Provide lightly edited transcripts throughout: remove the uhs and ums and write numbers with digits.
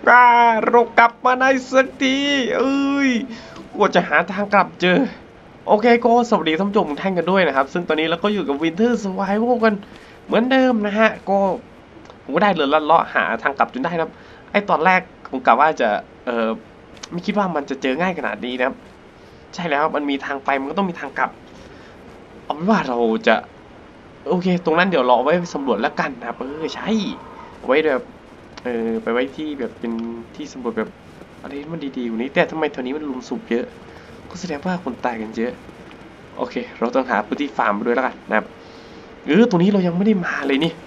เรากลับมาในสักทีเอ้ยว่าจะหาทางกลับเจอโอเคก็สวัสดีท่านผู้ชมทุกท่านกันด้วยนะครับซึ่งตอนนี้เราก็อยู่กับ Winter Survival กันเหมือนเดิมนะฮะก็ผมก็ได้เรือลัดเลาะหาทางกลับจนได้นะครับไอตอนแรกผมกะว่าจะไม่คิดว่ามันจะเจอง่ายขนาดนี้นะครับใช่แล้วมันมีทางไปมันก็ต้องมีทางกลับเอาเป็นว่าเราจะโอเคตรงนั้นเดี๋ยวรอไว้สำรวจแล้วกันนะครับใช่ไว้แบบไปไว้ที่แบบเป็นที่สำรวจแบบอะไรมันดีๆกว่านี้แต่ทำไมแถวนี้มันลุมสุบเยอะก็แสดงว่าคนตายกันเยอะโอเคเราต้องหาพื้นที่ฟาร์มไปด้วยแล้วกันนะครับตรงนี้เรายังไม่ได้มาเลยนี่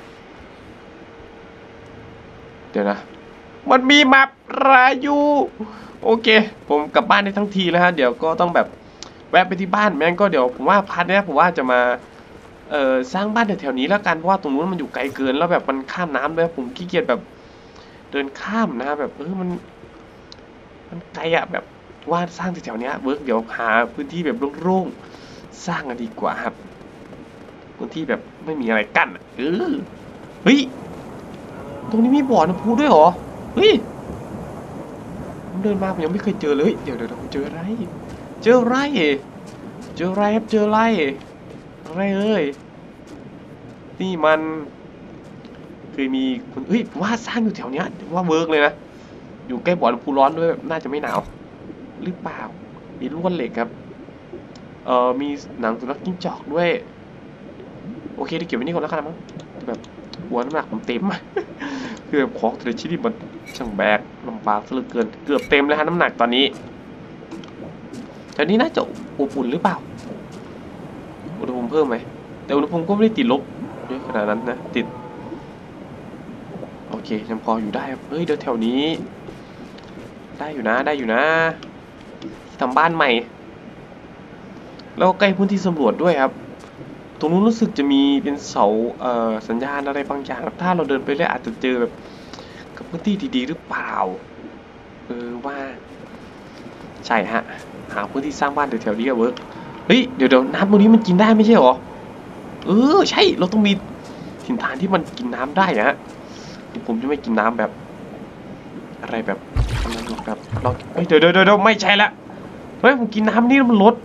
เดี๋ยวนะมันมีแมปรายูโอเคผมกลับบ้านได้ทั้งทีแล้วฮะเดี๋ยวก็ต้องแบบแวะไปที่บ้านแม่งก็เดี๋ยวผมว่าพาร์ทนี้ผมว่าจะมาสร้างบ้านแถวๆนี้แล้วกันเพราะว่าตรงนู้นมันอยู่ไกลเกินแล้วแบบมันข้ามน้ำด้วยผมขี้เกียจแบบเดินข้ามนะแบบมันไกลอะแบบว่าสร้างแถวๆนี้เวิร์กเดี๋ยวหาพื้นที่แบบโล่งๆสร้างกันดีกว่าครับพื้นที่แบบไม่มีอะไรกั้นเฮ้ยตรงนี้มีบ่อน้ำพุด้วยเหรอเฮ้ยผมเดินมาผมยังไม่เคยเจอเลยเดี๋ยวผมเจออะไรเจออะไรครับเจออะไรเอ้ยนี่มันเคยมีคนผมว่าสร้างอยู่แถวเนี้ยว่าเวิร์กเลยนะอยู่ใกล้บ่อน้ำพุร้อนด้วยน่าจะไม่หนาวหรือเปล่ามีลวดเหล็กครับมีหนังสุนัขจิ้งจอกด้วยโอเคเดี๋ยวเก็บไว้นี่ก่อนแล้วกันมั้งแบบหัวน้ำหนักผมเต็มคือแบบของแต่ละชิ้นที่มันช่างแบกลำบากซะเหลือเกินเกือบเต็มเลยฮะน้ำหนักตอนนี้แต่นี้น่าจะอบอุ่นหรือเปล่าอุณหภูมิเพิ่มไหมแต่อุณหภูมิก็ไม่ได้ติดลบเยอะขนาดนั้นนะติดโอเคยังพออยู่ได้ครับเฮ้ยเดี๋ยวแถวนี้ได้อยู่นะทำบ้านใหม่แล้วใกล้พื้นที่สำรวจด้วยครับตรงนู้นรู้สึกจะมีเป็นเสาสัญญาณอะไรบางอย่างถ้าเราเดินไปเรื่อยอาจจะเจอแบบกับพื้นที่ดีๆหรือเปล่าว่าใช่ฮะหาพื้นที่สร้างบ้านแถวๆนี้เวิร์กเฮ้ยเดี๋ยวน้ำตรงนี้มันกินได้ไม่ใช่หรอใช่เราต้องมีถิ่นฐานที่มันกินน้ำได้นะฮะผมจะไม่กินน้ำแบบอะไรแบบนั้นหรอกครับเราเดี๋ยวไม่ใช่ละเฮ้ยผมกินน้ำนี่มันลด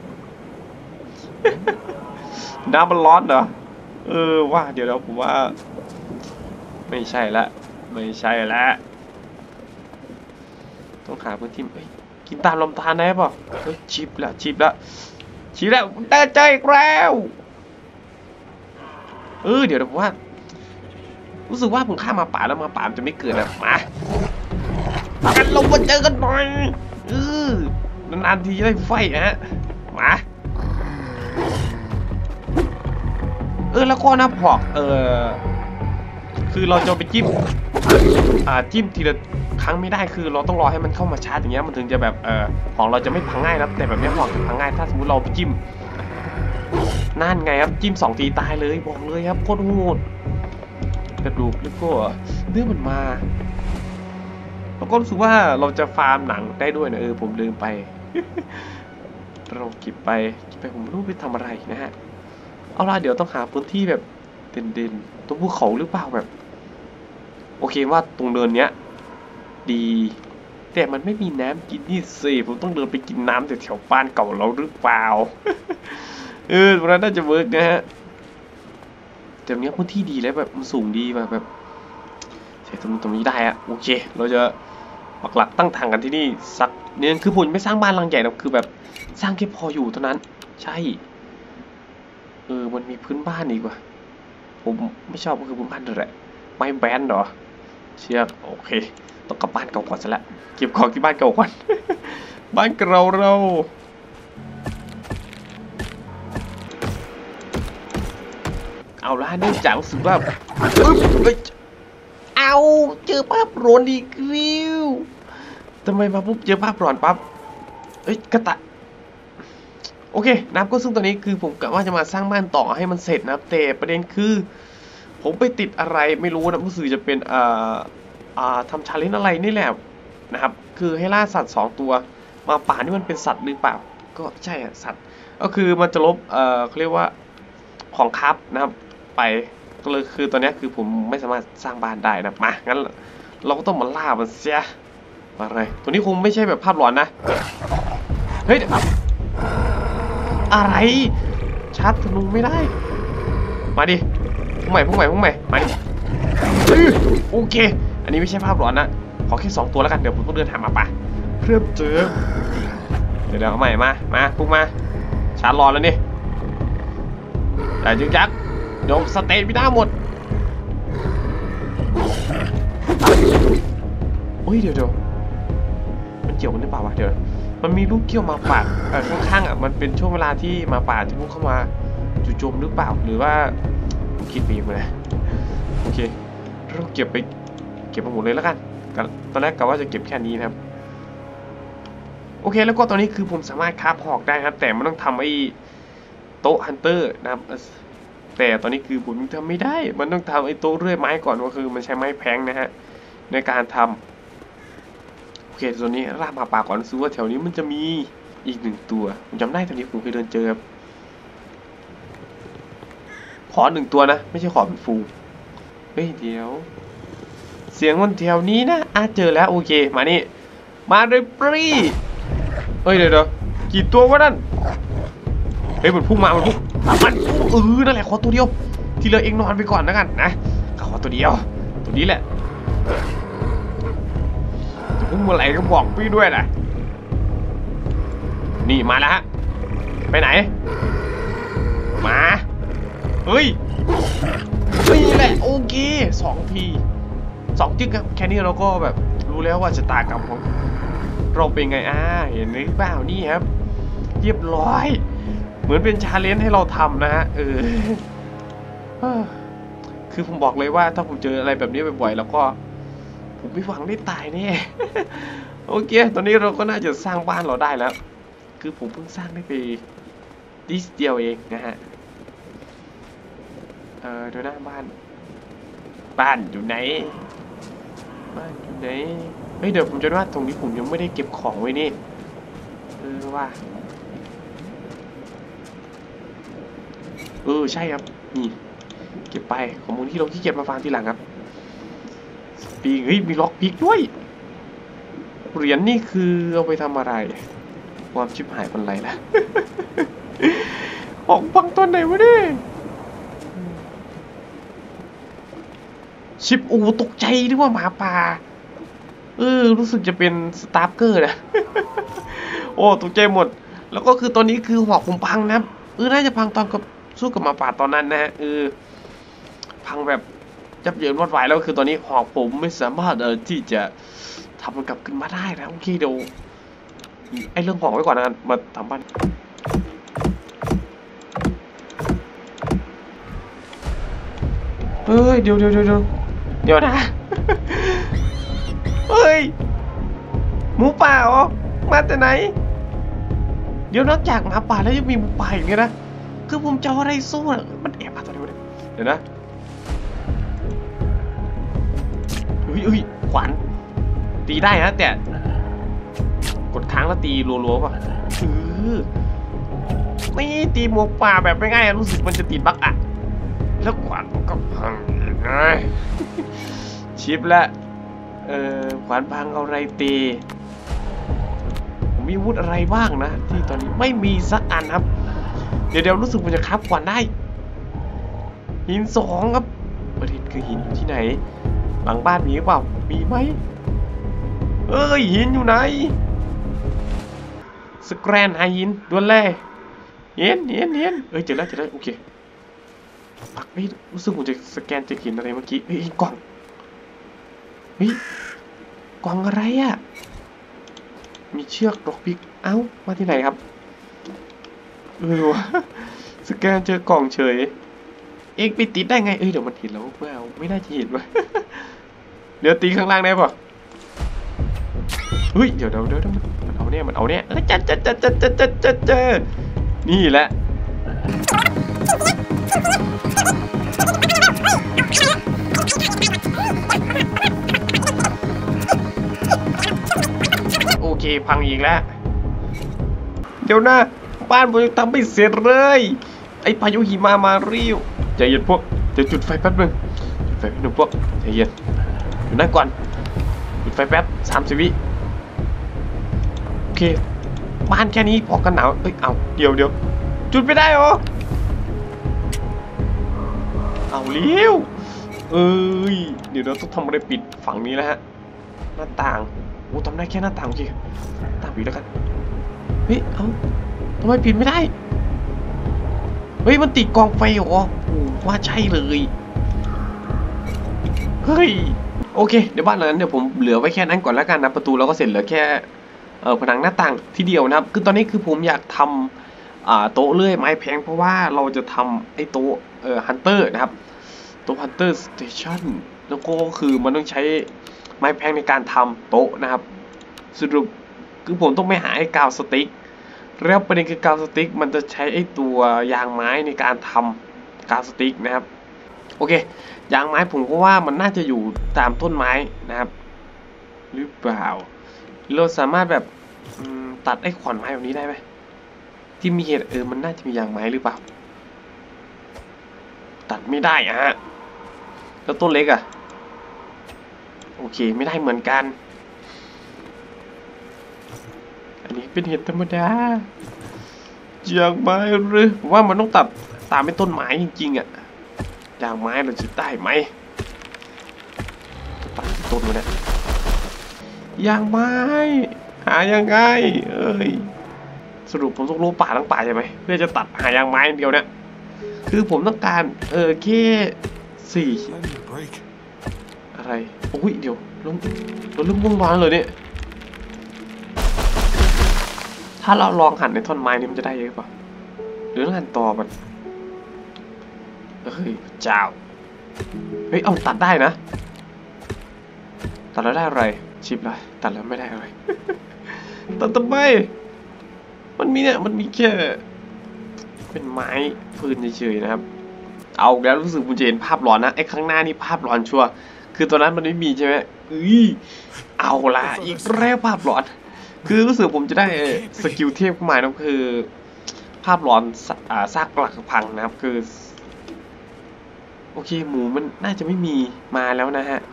น้ำมันร้อนเหรอว่าเดี๋ยวผมว่าไม่ใช่ละต้องหาพื้นที่กินตามลำธารได้ป่ะชิปแล้วได้ใจอีกแล้วเดี๋ยวผมว่ารู้สึกว่าผมข้ามมาป่าแล้วมาป่ามันจะไม่เกิดนะมากันลงมาเจอกันหน่อยนานๆทีจะได้ไฟฮะมาแล้วก็นะพอกคือเราจะไปจิ้มทีละครั้งไม่ได้คือเราต้องรอให้มันเข้ามาชาร์จอย่างเงี้ยมันถึงจะแบบของเราจะไม่พังง่ายนะแต่แบบนี้ของจะพังง่ายถ้าสมมติเราไปจิ้มนั่นไงครับจิ้ม2 ทีตายเลยบอกเลยครับโคตรโหดกระดูกแล้วก็เนื้อมันมาแล้วก็รู้สึกว่าเราจะฟาร์มหนังได้ด้วยนะผมลืมไปเราเก็บไปผมไม่รู้ไปทำอะไรนะฮะเอาล่ะเดี๋ยวต้องหาพื้นที่แบบเด่นๆตรงภูเขาหรือเปล่าแบบโอเคว่าตรงเดินเนี้ยดีแต่มันไม่มีน้ำกินนี่สิผมต้องเดินไปกินน้ำแถวบ้านเก่าเราหรือเปล่าตรงนั้นน่าจะเวิร์กนะฮะแต่เนี้ยพื้นที่ดีแล้วแบบมันสูงดีแบบใช้ตรงนี้ได้อะโอเคเราจะปักหลักตั้งทางกันที่นี่สักเนี่ยคือผมไม่สร้างบ้านหลังใหญ่นะคือแบบสร้างแค่พออยู่เท่านั้นใช่มันมีพื้นบ้านอีกว่ะผมไม่ชอบก็คือพื้นบ้านนั่นแหละไม้แบนเหรอเชือกโอเคต้องกลับบ้านเก่าก่อนซะละเก็บของที่บ้านเก่าก่อน บ้านเราเอาละเนื่องจากรู้สึกว่าเอาเจอภาพร้อนอีกแล้วทำไมมาปุ๊บเจอภาพร้อนปั๊บกระตะโอเคนะครับก็ซึ่งตอนนี้คือผมกะว่าจะมาสร้างบ้านต่อให้มันเสร็จนะครับแต่ประเด็นคือผมไปติดอะไรไม่รู้นะรู้สึกจะเป็นทำชาเลนจ์อะไรนี่แหละนะครับคือให้ล่าสัตว์2 ตัวมาป่านี่มันเป็นสัตว์หรือเปล่าก็ใช่สัตว์ก็คือมันจะลบเขาเรียกว่าของคับนะครับไปก็เลยคือตอนนี้คือผมไม่สามารถสร้างบ้านได้นะมางั้นเราก็ต้องมาล่ามันเสียอะไรตัวนี้คงไม่ใช่แบบภาพหลอนนะเฮ้ยอะไรชาร์จธนูไม่ได้มาดิพุ่งใหม่มาดิโอเคอันนี้ไม่ใช่ภาพหลอนนะขอแค่2 ตัวแล้วกันเดี๋ยวผมต้องเดินหามาป่ะเริ่มเจอเดี๋ยวเอาใหม่มาพุ่งมาชาร์จรอแล้วนี่แต่จึงยักษ์เดี๋ยวสเตนไม่ได้หมดโอ้ยเดี๋ยวมันเกี่ยวกันหรือเปล่าวะเดี๋ยวมันมีลูกเกี้ยวมาป่าข้างๆมันเป็นช่วงเวลาที่มาป่าจะพุ่งเข้ามาจู่โจมหรือเปล่าหรือว่าคิดไปมาเลยโอเคเราเก็บมาหมดเลยแล้วกันตอนแรกกะว่าจะเก็บแค่นี้นะครับโอเคแล้วก็ตอนนี้คือผมสามารถคราฟหอกได้ครับแต่มันต้องทำไอ้โต๊ะฮันเตอร์นะครับแต่ตอนนี้คือผมยังทำไม่ได้มันต้องทำไอ้โต๊ะเรื่อยไม้ก่อนก็คือมันใช้ไม้แพงนะฮะในการทำโอเคตัวนี้ลากมาป่าก่อนซื้อว่าแถวนี้มันจะมีอีก1 ตัวผมจำได้ตอนนี้ผมเคยเดินเจอขอ1 ตัวนะไม่ใช่ขอเป็นฟูเฮ้ยเดี๋ยวเสียงมันแถวนี้นะเจอแล้วโอเคมานี่มาเลยปรีเฮ้ยเดี๋ยวกี่ตัววะนั่นเฮ้ยมันพุ่งมามันพุ่งนั่นแหละขอตัวเดียวที่เหลือเองนอนไปก่อนนะกันนะขอตัวเดียวตัวนี้แหละจะพุ่งเมื่อไหร่ก็บอกพี่ด้วยนะนี่มาแล้วฮะไปไหนมาเฮ้ยนี่แหละโอเค2 ที 2 จึ๊กครับแค่นี้เราก็แบบรู้แล้วว่าชะตากรรมของเราเป็นไงเห็นหรือเปล่านี่ครับเรียบร้อยเหมือนเป็นชาเลนจ์ให้เราทำนะฮะคือผมบอกเลยว่าถ้าผมเจออะไรแบบนี้บ่อยๆแล้วก็ผมไม่หวังได้ตายแน่ โอเคตอนนี้เราก็น่าจะสร้างบ้านเราได้แล้วคือผมเพิ่งสร้างได้ไปดิสเดียวเองนะฮะเดี๋ยวหน้าบ้านอยู่ไหนเฮ้ยเดี๋ยวผมจะว่าตรงนี้ผมยังไม่ได้เก็บของไว้นี่ว่าใช่ครับนี่เก็บไปข้อมูลที่เราขี้เกียจมาฟังทีหลังครับปีเฮ้ยมีล็อกพิกด้วยเหรียญนี่คือเอาไปทำอะไรความชิบหายเป็นไรล่ะ ออกฟังตอนไหนวะเนี่ยชิปตกใจนึกว่าหมาป่ารู้สึกจะเป็นสตาร์เกอร์นะ โอ้ตกใจหมดแล้วก็คือตอนนี้คือหอกผมพังนะน่าจะพังตอนกับสู้กับหมาป่าตอนนั้นนะฮะพังแบบยับเยินวอดวายแล้วคือตอนนี้หอกผมไม่สามารถที่จะทำมันกลับขึ้นมาได้นะโอเคเดี๋ยวไอ้เรื่องหอกไว้ก่อนนะมาทำบ้านเฮ้ยเดี๋ยวนะ เฮ้ยหมูป่าเหรอมาแต่ไหนเดี๋ยวนอกจากหมาป่าแล้วยังมีหมูป่าอย่างเงี้ยนะคือผมจะอะไรสู้มันแอบมาตัวเดียวเลยเดี๋ยวนะเฮ้ยขวานตีได้นะแต่กดค้างแล้วตีรัวๆป่ะไม่ตีหมูป่าแบบไม่ง่ายรู้สึกมันจะติดบั๊กแล้วขวานก็พังชิปละขวานพังเอาอะไรตีผมมีอาวุธอะไรบ้างนะที่ตอนนี้ไม่มีสักอันครับเดี๋ยวรู้สึกมันจะคับขวานได้หิน2ครับประเด็นคือหินอยู่ที่ไหนหลังบ้านมีหรือเปล่ามีไหมหินอยู่ไหนสแกรนหาหินด่วนเลยเห็นเจอแล้วโอเคปักไม่รู้สึกผมจะสแกนจะเห็นอะไรเมื่อกี้กล่องกล่องอะไรมีเชือกดอกพิกมาที่ไหนครับสแกนเจอกล่องเฉยเองไปติดได้ไงเดี๋ยวมันเห็นแล้วไม่น่าจะเห็นวะเดี๋ยวตีข้างล่างได้ป่ะเฮ้ยเดี๋ยวมันเอาเนี่ยจัดนี่แหละโอเคพังอีกแล้วเดี๋ยวนะบ้านผมยังทำไม่เสร็จเลยไอ้พายุหิมะมาริวใจเย็นพวกจะจุดไฟแป๊บนึงจุดไฟแป๊บนึงพวกใจเย็นอยู่นั่นก่อนจุดไฟแป๊บ30 วิเคบ้านแค่นี้พอกันหนาวเอ้ยเอาเดี๋ยวจุดไม่ได้หรอเอาเลี้ยวเอ้ยเดี๋ยวเราต้องทำอะไรปิดฝั่งนี้แล้วฮะหน้าต่างโอ้ทำได้แค่หน้าต่างโอเคต่างปิดแล้วกันเฮ้ยเอาทำไมปิดไม่ได้เฮ้ยมันติดกองไฟเหรอโอ้ว่าใช่เลยเฮ้ยโอเคเดี๋ยวบ้านหลังนั้นเดี๋ยวผมเหลือไว้แค่นั้นก่อนแล้วกันนะประตูเราก็เสร็จเหลือแค่ผนังหน้าต่างที่เดียวนะครับคือตอนนี้คือผมอยากทำโต๊ะเลื่อยไม้แพงเพราะว่าเราจะทำไอ้โต๊ะฮันเตอร์นะครับโต๊ะฮันเตอร์สเตชันแล้วก็คือมันต้องใช้ไม้แพงในการทำโต๊ะนะครับสรุปคือผมต้องไปหาไอ้กาวสติ๊กแล้วประเด็นคือกาวสติ๊กมันจะใช้ไอ้ตัวยางไม้ในการทำกาวสติ๊กนะครับโอเคยางไม้ผมก็ว่ามันน่าจะอยู่ตามต้นไม้นะครับหรือเปล่าเราสามารถแบบตัดไอ้ขอนไม้แบบนี้ได้ไหมที่มีเหตุมันน่าจะมียางไม้หรือเปล่าตัดไม่ได้อะฮะแล้วต้นเล็กอะโอเคไม่ได้เหมือนกันอันนี้เป็นเหตุธรรมดายางไม้หรือว่ามันต้องตัดตามเป็นต้นไม้จริงๆอะยางไม้เราจะได้ไหมตัดต้นมาเนี่ยยางไม้หายังไงสรุปผมต้องรู้ป่าทั้งป่าใช่ไหมเพื่อจะตัดหายางไม้เดียวเนี่ยคือผมต้องการแค่4อะไรโอ้ยเดี๋ยวเราเริ่มง่วงนอนเลยเนี่ยถ้าเราลองหั่นในท่อนไม้นี่มันจะได้เยอะป่ะหรือหั่นต่อมันเจ้าเอาตัดได้นะตัดแล้วได้อะไรชิปเลยตัดแล้วไม่ได้อะไรตัดทำไมมันมีเนี่ยมันมีแค่เป็นไม้พื้นเฉยๆนะครับเอาแล้วรู้สึกผมจะเห็นภาพหลอนนะไอ้ข้างหน้านี่ภาพหลอนชัวร์คือตอนนั้นมันไม่มีใช่ไหมเอาละอีกแล้วภาพหลอนคือรู้สึกผมจะได้สกิลเทพขึ้นมานะคือภาพหลอนซากปรักพังนะครับคือโอเคหมูมันน่าจะไม่มีมาแล้วนะฮะ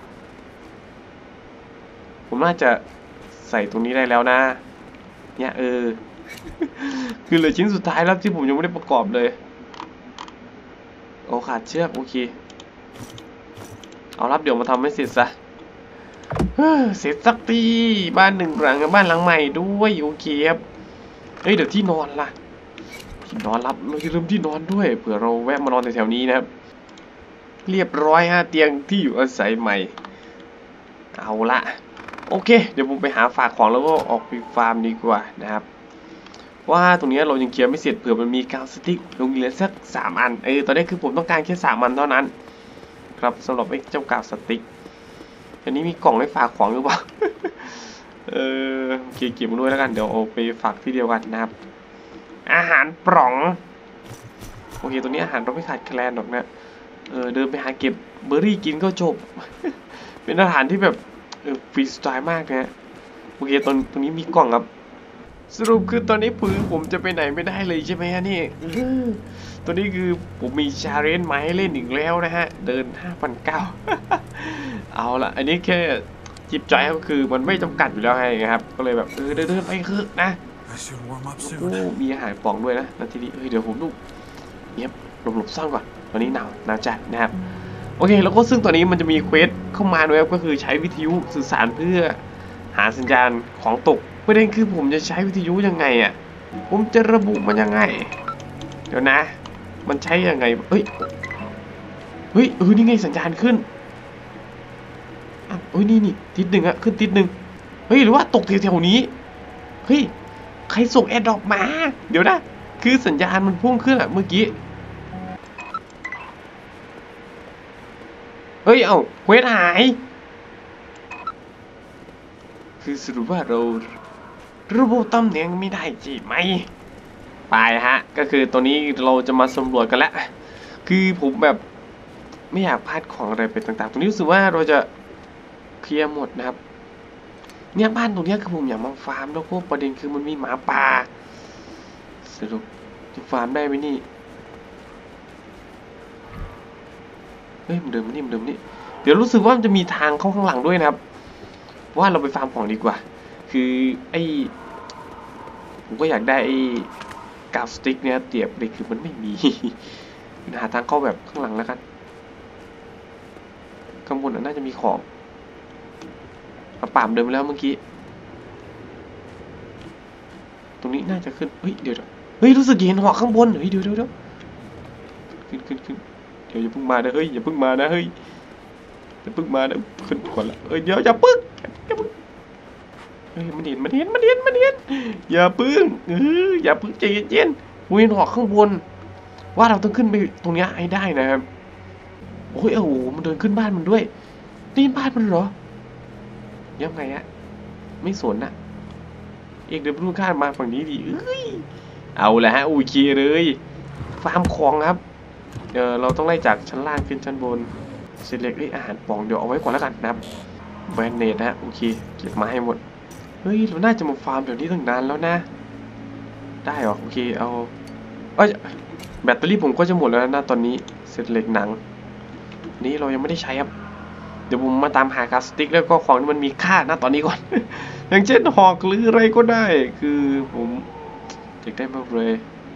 ผมน่าจะใส่ตรงนี้ได้แล้วนะเนี่ยคือเหลือชิ้นสุดท้ายแล้วที่ผมยังไม่ได้ประกอบเลยโอ้ขาดเชือกโอเคเอารับเดี๋ยวมาทำให้เสร็จซะเสร็จสักทีบ้าน1 หลังกับบ้านหลังใหม่ด้วยโอเคครับเดี๋ยวที่นอนล่ะที่นอนรับเราจะลืมที่นอนด้วยเผื่อเราแวะมานอนแถวๆนี้นะครับเรียบร้อยฮะเตียงที่อยู่อาศัยใหม่เอาละโอเคเดี๋ยวผมไปหาฝากของแล้วก็ออกไปฟาร์มดีกว่านะครับว่าตรงนี้เรายังเคลียร์ไม่เสร็จเผื่อมันมีกาวสติ๊กลงเหลือสัก3 อันตอนนี้คือผมต้องการแค่3 อันเท่านั้นครับสำหรับไอ้เจ้ากาวสติ๊กอันนี้มีกล่องให้ฝากของหรือเปล่าโอเคเก็บมาด้วยแล้วกันเดี๋ยวเอาไปฝากที่เดียวกันนะครับอาหารปล่องโอเคตัวนี้อาหารเราไม่ขาดแคลนหรอกนะเดินไปหาเก็บเบอร์รี่กินก็จบ เป็นอาหารที่แบบฟรีสไตล์มากนะโอเคตรงนี้มีกล่องครับสรุปคือตอนนี้ผมจะไปไหนไม่ได้เลยใช่ไหมฮะนี่ตัวนี้คือผมมีชาเลนจ์มาให้เล่นอีกแล้วนะฮะเดิน 5,900 เอาละอันนี้แค่จิบใจก็คือมันไม่จำกัดอยู่แล้วไงครับก็เลยแบบเดินไปคือนะโอ้มีอาหารปล่องด้วยนะนาทีนี้เดี๋ยวผมดูเงียบหลบซ่อนก่อนตอนนี้หนาวจัดนะครับโอเคแล้วก็ซึ่งตอนนี้มันจะมีเควสเข้ามาด้วยก็คือใช้วิทยุสื่อสารเพื่อหาสัญญาณของตกประเด็นคือผมจะใช้วิทยุยังไงผมจะระบุมันยังไงเดี๋ยวนะมันใช้ยังไงนี่ไงสัญญาณขึ้นนี่ทิศหนึ่งขึ้นทิศหนึ่งหรือว่าตกแถวๆนี้ใครส่งแอร์ดรอปมาเดี๋ยวนะคือสัญญาณมันพุ่งขึ้นเมื่อกี้เควสหายคือสรุปว่าเราระบุตำแหน่งไม่ได้ใช่ไหมไปฮะก็คือตัวนี้เราจะมาสำรวจกันแล้วคือผมแบบไม่อยากพลาดของอะไรไปต่างๆตรงนี้รู้สึกว่าเราจะเคลียร์หมดนะครับเนี่ยบ้านตรงนี้คือผมอยากมาฟาร์มแล้วก็ประเด็นคือมันมีหมาป่าสรุปจะฟาร์มได้ไหมนี่มันเดิมนี่เดี๋ยวรู้สึกว่ามันจะมีทางเข้าข้างหลังด้วยนะครับว่าเราไปฟาร์มของดีกว่าคือไอ้ผมก็อยากได้ไอ้กราฟสติ๊กเนี่ยเตียบเลยคือมันไม่มี หาทางเข้าแบบข้างหลังแล้วกันข้างบนน่าจะมีของป่ามเดิมแล้วเมื่อกี้ตรงนี้น่าจะขึ้นเฮ้ยเดี๋ยวเฮ้ยรู้สึกเห็นหอกข้างบนเฮ้ยเดี๋ยวขึ้นเดี๋ยวอย่าเพิ่งมานะเฮ้ยอย่าเพิ่งมานะเฮ้ยอย่าเพิ่งมานะขึ้นก่อนละเดี๋ยวอย่าพึ่งเฮ้ยมันเห็นอย่าพึ่งอย่าพึ่งใจเย็นๆเห็นหอกข้างบนว่าเราต้องขึ้นไปตรงนี้ให้ได้นะครับโอ้ยโอ้โหมันเดินขึ้นบ้านมันด้วยนี่บ้านมันเหรอยังไงอะไม่สนอะเอกเดินรุ่งข้ามมาฝั่งนี้ดิเอาแหละฮะโอเคเลยฟาร์มของครับเราต้องไล่จากชั้นล่างขึ้นชั้นบนเศษเหล็กอาหารป่องเดี๋ยวเอาไว้ก่อนแล้วกันนะครับแบนเนตนะฮะโอเคเก็บมาให้หมดเฮ้ยเราน่าจะมาฟาร์มแบบนี้ตั้งนานแล้วนะได้หรอโอเคเอาแบตเตอรี่ผมก็จะหมดแล้วนะตอนนี้เศษเหล็กหนังนี้เรายังไม่ได้ใช้ครับเดี๋ยวผมมาตามหากาสติกแล้วก็ของที่มันมีค่านะตอนนี้ก่อน อย่างเช่นหอกหรืออะไรก็ได้คือผมอยากได้มากเลย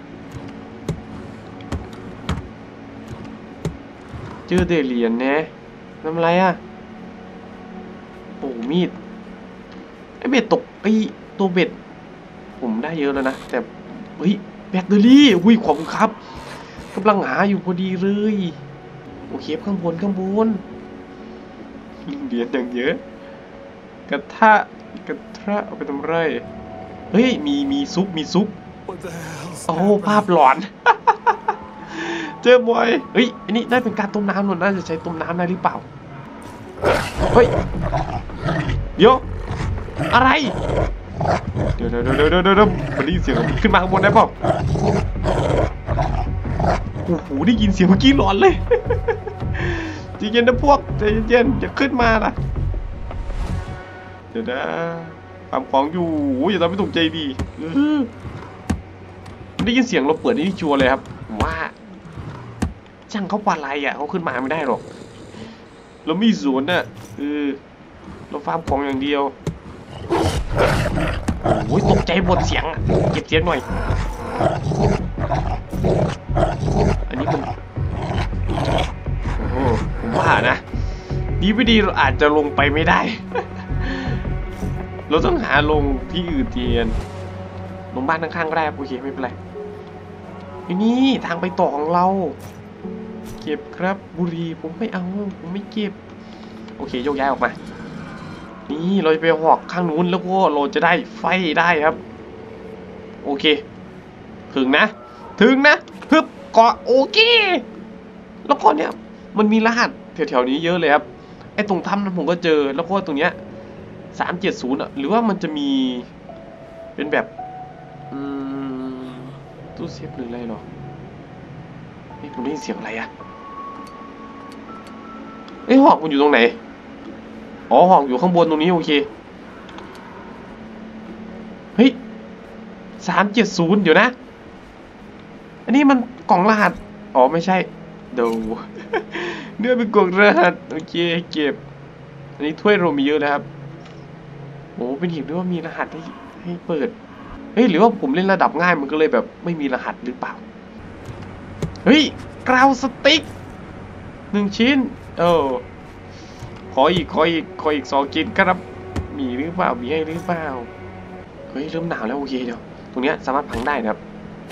เจอเดเหรียญเนี่ยทำอะไรอ่ะโอ้มีดไอเบ็ดตกไอตัวเบ็ดผมได้เยอะแล้วนะแต่เฮ้ยแบตเตอรี่หุ้ยขอบคุณครับกำลังหาอยู่พอดีเลยโอเคข้างบนเหรียญอย่างเยอะกระทะเอาไปทำไรเฮ้ยมีซุปโอ้ภาพหลอน เจอบอยเฮ้ยอันนี้ได้เป็นการต้มน้ำหนูน่าจะใช้ต้มน้ำได้หรือเปล่าเฮ้ยเดี๋ยวอะไรเดี๋ยวมันได้ยินเสียงขึ้นมาข้างบนได้เปล่าโอ้โหได้ยินเสียงเมื่อกี้หลอนเลยใจเย็นนะพวกใจเย็นอย่าขึ้นมาล่ะเดี๋ยวนะทำของอยู่อย่าทำให้ตกใจดีได้ยินเสียงเราเปิดนี่ชัวร์เลยครับว่าช่างเขาปลาไหลอ่ะเขาขึ้นมาไม่ได้หรอกเรามีสวนน่ะเราฟาร์มของอย่างเดียวโอ้ยตกใจหมดเสียงเก็บเสียงหน่อยอันนี้มันโอ้ผมว่านะดีไม่ดีเราอาจจะลงไปไม่ได้ เราต้องหาลงที่อื่นเทียนลงบ้านข้างๆก็ได้โอเคไม่เป็นไรนี่ทางไปต่อของเราเก็บครับบุหรี่ผมไม่เอาผมไม่เก็บโอเคโยกย้ายออกมานี่เราจะไปหอกข้างนู้นแล้วก็เราจะได้ไฟได้ครับโอเคถึงนะฮึบเกาะโอเคแล้วก็เนี่ยมันมีรหัสแถวๆนี้เยอะเลยครับไอ้ตรงถ้ำนั้นผมก็เจอแล้วก็ตรงเนี้ย370อ่ะหรือว่ามันจะมีเป็นแบบตู้เซฟหรืออะไรหรอนี่ผมได้ยินเสียงอะไรอ่ะหอกมันอยู่ตรงไหนอ๋อหอกอยู่ข้างบนตรงนี้โอเคเฮ้ย370เดี๋ยวนะอันนี้มันกล่องรหัสอ๋อไม่ใช่ดูเนื้อเป็นกล่องรหัสโอเคเก็บอันนี้ถ้วยเรามีเยอะนะครับโอ้เป็นหินด้วยว่ามีรหัสให้เปิดเฮ้ยหรือว่าผมเล่นระดับง่ายมันก็เลยแบบไม่มีรหัสหรือเปล่าเฮ้ยกราวสติ๊ก1 ชิ้นขออีก2 ชิ้นครับมีหรือเปล่ามีให้หรือเปล่าเฮ้ยเริ่มหนาวแล้วโอเคเดี๋ยวตรงเนี้ยสามารถพังได้นะครับ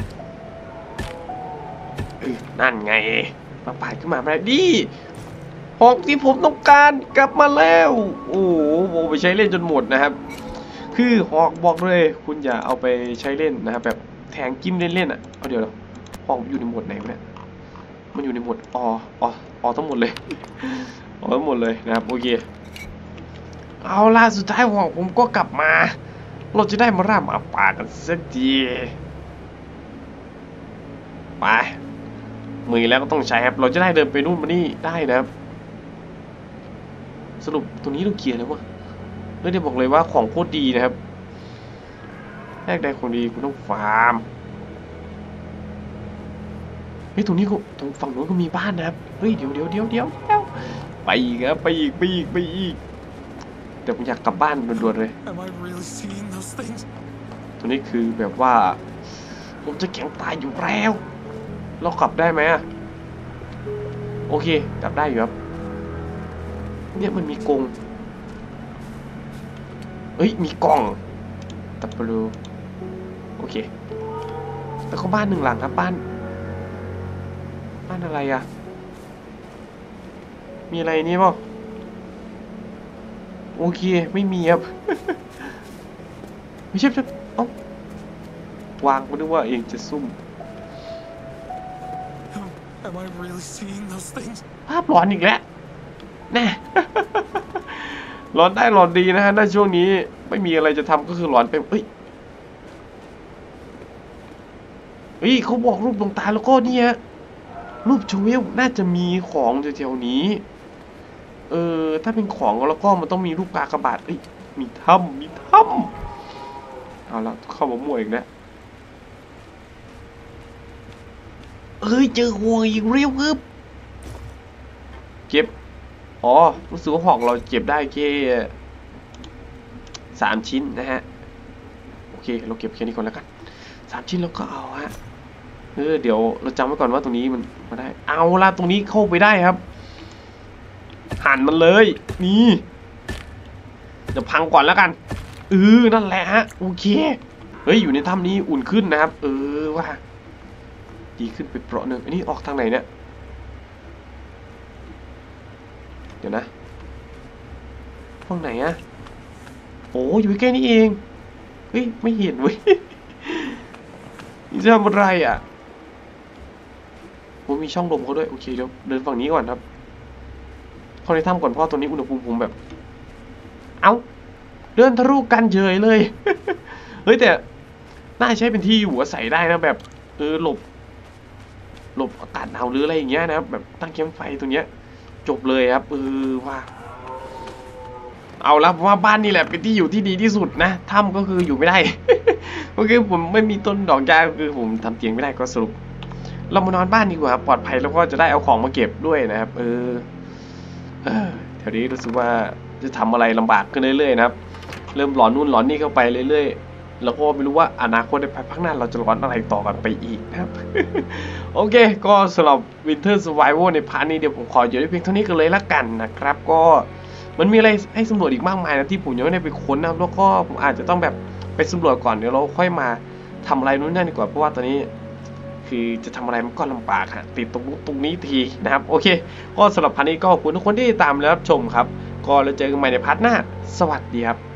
นั่นไงมาปาดขึ้นมาได้ดิหอกที่ผมต้องการกลับมาแล้วโอ้โหไปใช้เล่นจนหมดนะครับคือหอกบอกเลยคุณอย่าเอาไปใช้เล่นนะครับแบบแทงจิ้มเล่นๆอ่ะเอาเดี๋ยวหอกอยู่ในหมวดไหนเนี่ยมันอยู่ในหมวดทั้งหมดเลยทั้งหมดเลยนะครับโอเคเอาล่ะสุดท้ายหอกผมก็กลับมาเราจะได้มาร่าหมาป่ากันสักทีไปมือแล้วก็ต้องใช้ครับเราจะได้เดินไปนู่นมานี่ได้นะครับสรุปตรงนี้เราเกียร์แล้ววะเดี๋ยวบอกเลยว่าของโคตรดีนะครับแรกใดของดีคุณต้องฟาร์มเฮ้ยตรงนี้ก็ตรงฝั่งโน้นก็มีบ้านนะครับเฮ้ยเดี๋ยวไปอีกครับไปอีกแต่ผมอยากกลับบ้านด่วนๆเลยตัวนี้คือแบบว่าผมจะแข็งตายอยู่แล้วเราขับได้ไหมอะโอเคขับได้อยู่ครับเนี่ยมันมีกรงเอ้ยมีกล่องตับปลูโอเคแล้วก็บ้านหนึ่งหลังครับบ้านอะไรอะมีอะไรนี่ป่ะโอเคไม่มีครับ ไม่ใช่เอ้าวางมาดูว่าเองจะซุ่ม Am I really seeing those things? ภาพหลอนอีกแล้วแน่ หลอนได้หลอนดีนะฮะในช่วงนี้ไม่มีอะไรจะทำก็คือหลอนไปเฮ้ยเขาบอกรูปดวงตาแล้วก็เนี่ยรูปชูวิลน่าจะมีของแถวๆนี้ถ้าเป็นของแล้วก็มันต้องมีรูปกากบาทมีถ้ำเอาละเข้ามามั่วอีกแล้วเจอห่วงอีกเรียวครับเก็บรู้สึกว่าหอกเราเก็บได้แค่3 ชิ้นนะฮะโอเคเราเก็บแค่นี้ก่อนแล้วกัน3 ชิ้นแล้วก็เอาฮะเดี๋ยวเราจำไว้ก่อนว่าตรงนี้มันมาได้เอาละตรงนี้เข้าไปได้ครับหั่นมันเลยนี่เดี๋ยวพังก่อนแล้วกันนั่นแหละฮะโอเคอยู่ในถ้ำนี้อุ่นขึ้นนะครับว่าดีขึ้นไปเปราะหนึ่งอันนี้ออกทางไหนเนี่ยเดี๋ยวนะห้องไหนอะโอ้อยู่ใกล้นี่เองไม่เห็นเว้ยนี่จะทำอะไรอ่ะผมมีช่องลมเขาด้วยโอเคเดี๋ยวเดินฝั่งนี้ก่อนครับเข้าในถ้ำก่อนเพราะตัวนี้อุณหภูมิผมแบบเดินทะลุกันเฉยเลยแต่น่าใช้เป็นที่อยู่อาศัยได้นะแบบหลบอากาศหนาวหรืออะไรอย่างเงี้ยนะครับแบบตั้งแคมป์ไฟตัวเนี้ยจบเลยครับว่าเอาละว่าบ้านนี่แหละเป็นที่อยู่ที่ดีที่สุดนะถ้ำก็คืออยู่ไม่ได้ ก็คือผมไม่มีต้นดอกหญ้าคือผมทำเตียงไม่ได้ก็สรุปเรามานอนบ้านดีกว่าปลอดภัยแล้วก็จะได้เอาของมาเก็บด้วยนะครับแถวนี้รู้สึกว่าจะทำอะไรลำบากขึ้นเรื่อยๆนะครับเริ่มหลอนนู่นหลอนนี่เข้าไปเรื่อยๆแล้วก็ไม่รู้ว่าอนาคตในภายภาคหน้าเราจะหลอนอะไรต่อกันไปอีกนะครับ โอเคก็สำหรับ Winter Survival ในพาร์ทนี้เดี๋ยวผมขออยู่ได้เพียงเท่านี้กันเลยละกันนะครับก็มันมีอะไรให้สำรวจอีกมากมายนะที่ผมยังไม่ได้ไปค้นนะแล้วก็ผมอาจจะต้องแบบไปสำรวจก่อนเดี๋ยวเราค่อยมาทำอะไรนู้นนั่นดีกว่าเพราะว่าตอนนี้คือจะทำอะไรมันก็ลำบากฮะติดตรงนี้ทีนะครับโอเคก็สำหรับพาร์ทนี้ก็ขอบคุณทุกคนที่ตามและรับชมครับก็เราเจอกันใหม่ในพาร์ทหน้าสวัสดีครับ